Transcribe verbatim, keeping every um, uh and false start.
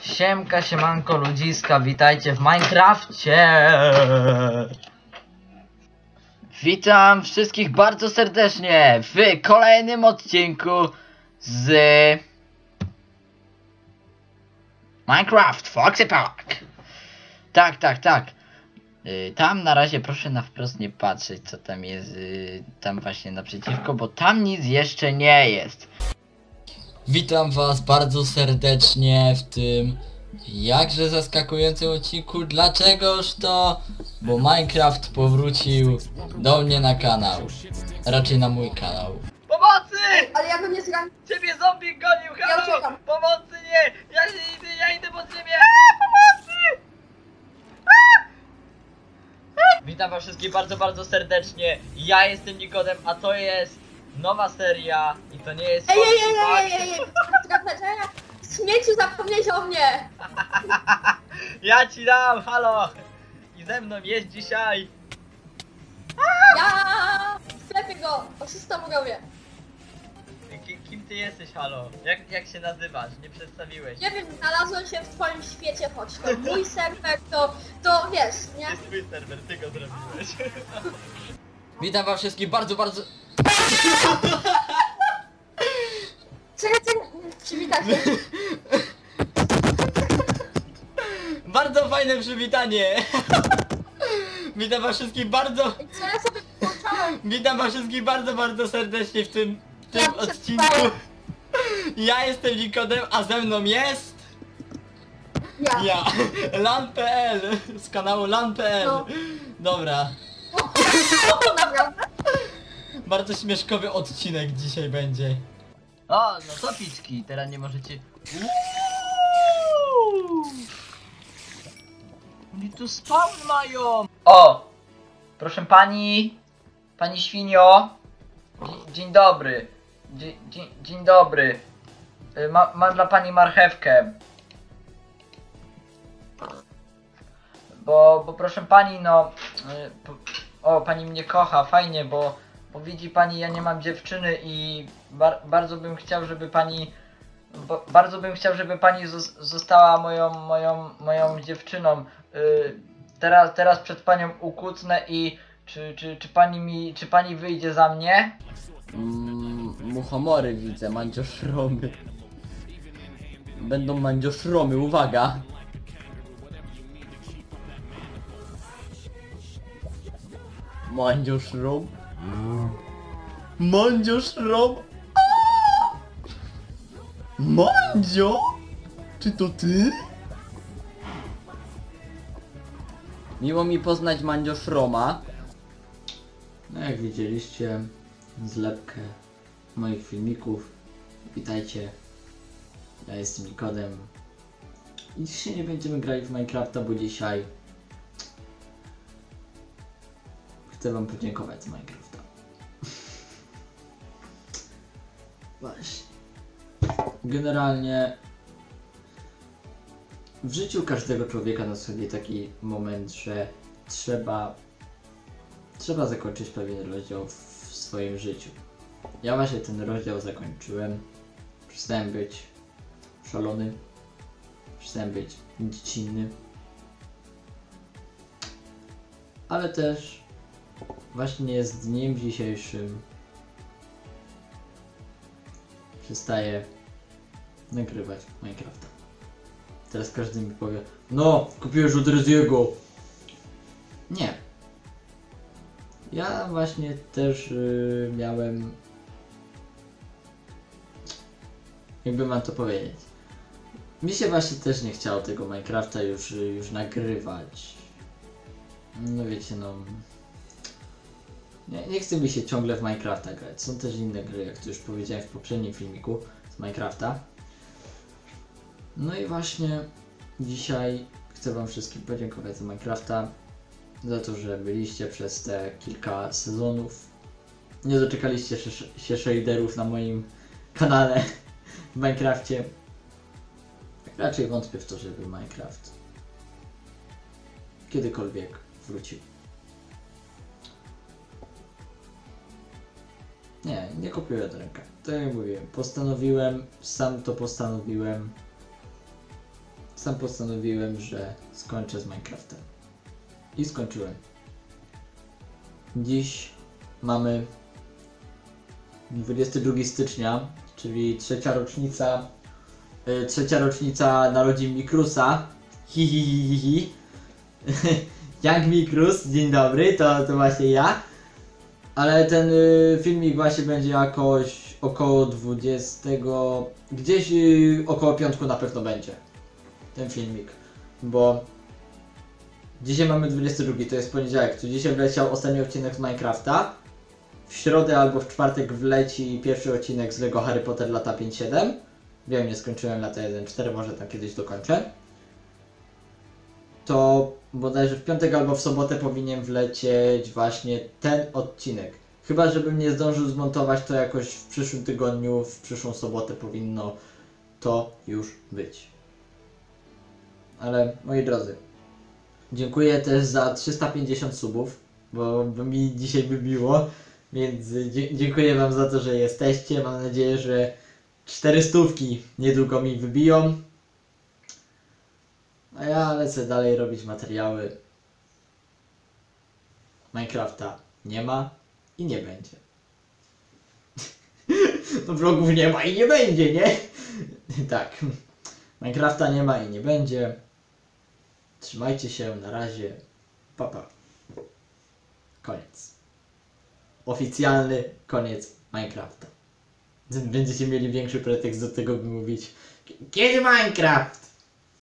Siemka, siemanko, ludziska, witajcie w Minecrafcie. Witam wszystkich bardzo serdecznie w kolejnym odcinku z Minecraft Foxy Park. Tak, tak, tak. Yy, tam na razie proszę na wprost nie patrzeć, co tam jest yy, tam właśnie naprzeciwko, bo tam nic jeszcze nie jest. Witam was bardzo serdecznie w tym jakże zaskakującym odcinku. Dlaczegoż to? Bo Minecraft powrócił do mnie na kanał. Raczej na mój kanał. Pomocy! Ale ja bym nie zgrał. Ciebie zombie gonił, Ja uciekam. Pomocy nie! Ja idę, ja idę pod ziemię! Aaa, pomocy! Aaa! Aaa! Witam was wszystkich bardzo, bardzo serdecznie. Ja jestem Nikodem, a to jest nowa seria i to nie jest... Ej, ej, ej, ej, ej, ej, ej. Śmieciu, zapomnieć o mnie! Ja ci dam, halo! I ze mną jest dzisiaj... Ja sklepię go, oszusta mu robię. Ki kim ty jesteś, halo? Jak, jak się nazywasz? Nie przedstawiłeś. Nie wiem, znalazłem się w twoim świecie, choć to mój serwer, to, to wiesz, nie? To jest twój serwer, ty go zrobiłeś. Witam was wszystkich bardzo, bardzo... Czekaj, czekaj, przywita się. Bardzo fajne przywitanie! Witam was wszystkich bardzo... I co ja sobie włączałem? Witam was wszystkich bardzo, bardzo serdecznie w tym, w tym Ja odcinku. przestaję. Ja jestem Nikodem, a ze mną jest... Ja. Ja, lan kropka p l z kanału lan kropka p l. No. Dobra, O, naprawdę? bardzo śmieszkowy odcinek dzisiaj będzie. O, no to piczki, teraz nie możecie... Oni tu spawn mają! O! Proszę pani, pani świnio. Dzie dzień dobry. Dzie dzie dzień dobry. Y, Ma mam dla pani marchewkę. Bo, bo proszę pani, no... Y, po, o, pani mnie kocha, fajnie, bo... Bo widzi pani, ja nie mam dziewczyny i bar bardzo bym chciał, żeby pani... Bo, bardzo bym chciał, żeby pani zos została moją, moją, moją dziewczyną. Y, teraz, teraz przed panią ukucnę i... Czy, czy, czy pani mi... Czy pani wyjdzie za mnie? Mm, muchomory widzę, mandzioszromy. Będą mandzioszromy, uwaga! Mandzioszrom? Mandzioszrom? Mandzio? Czy to ty? Miło mi poznać Mandzioszroma. No jak widzieliście zlepkę moich filmików. Witajcie. Ja jestem Nikodem. I dzisiaj nie będziemy grać w Minecrafta, bo dzisiaj chcę wam podziękować z Minecrafta. Właśnie. Generalnie w życiu każdego człowieka nastąpi taki moment, że trzeba trzeba zakończyć pewien rozdział w swoim życiu. Ja właśnie ten rozdział zakończyłem. Przestałem być szalony. Przestałem być dziecinny. Ale też właśnie z dniem dzisiejszym przestaję nagrywać Minecrafta. Teraz każdy mi powie: no, kupiłeś od Reziego. Nie. Ja właśnie też yy, miałem... Jakby mam to powiedzieć. Mi się właśnie też nie chciało tego Minecrafta już, już nagrywać. No wiecie, no... Nie, nie chce mi się ciągle w Minecrafta grać. Są też inne gry, jak to już powiedziałem w poprzednim filmiku z Minecrafta. No i właśnie dzisiaj chcę wam wszystkim podziękować za Minecrafta. Za to, że byliście przez te kilka sezonów. Nie doczekaliście się shaderów na moim kanale w Minecrafcie. Raczej wątpię w to, żeby Minecraft kiedykolwiek wrócił. Nie, nie kupiłem od ręka. Tak jak mówiłem, postanowiłem, sam to postanowiłem. sam postanowiłem, że skończę z Minecraftem. I skończyłem. Dziś mamy dwudziestego drugiego stycznia, czyli trzecia rocznica yy, trzecia rocznica narodzin Mikrusa. Hi hi hi hi hi. Young Mikrus, dzień dobry, to, to właśnie ja. Ale ten y, filmik właśnie będzie jakoś około dwudziestego, gdzieś y, około piątku na pewno będzie ten filmik, bo dzisiaj mamy dwudziesty drugi, to jest poniedziałek, to dzisiaj wleciał ostatni odcinek z Minecrafta. W środę albo w czwartek wleci pierwszy odcinek z Lego Harry Potter lata pięć siedem. Wiem, nie skończyłem lata jeden cztery, może tam kiedyś dokończę. To bodajże w piątek albo w sobotę powinien wlecieć właśnie ten odcinek. Chyba żebym nie zdążył zmontować to jakoś w przyszłym tygodniu, w przyszłą sobotę powinno to już być. Ale moi drodzy, dziękuję też za trzysta pięćdziesiąt subów, bo, bo mi dzisiaj wybiło, więc dzie dziękuję wam za to, że jesteście. Mam nadzieję, że czterystówki niedługo mi wybiją. A ja lecę dalej robić materiały. Minecrafta nie ma i nie będzie. No vlogów nie ma i nie będzie, nie? Tak. Minecrafta nie ma i nie będzie. Trzymajcie się, na razie. Pa, pa. Koniec. Oficjalny koniec Minecrafta. Będziecie mieli większy pretekst do tego, by mówić: kiedy Minecraft?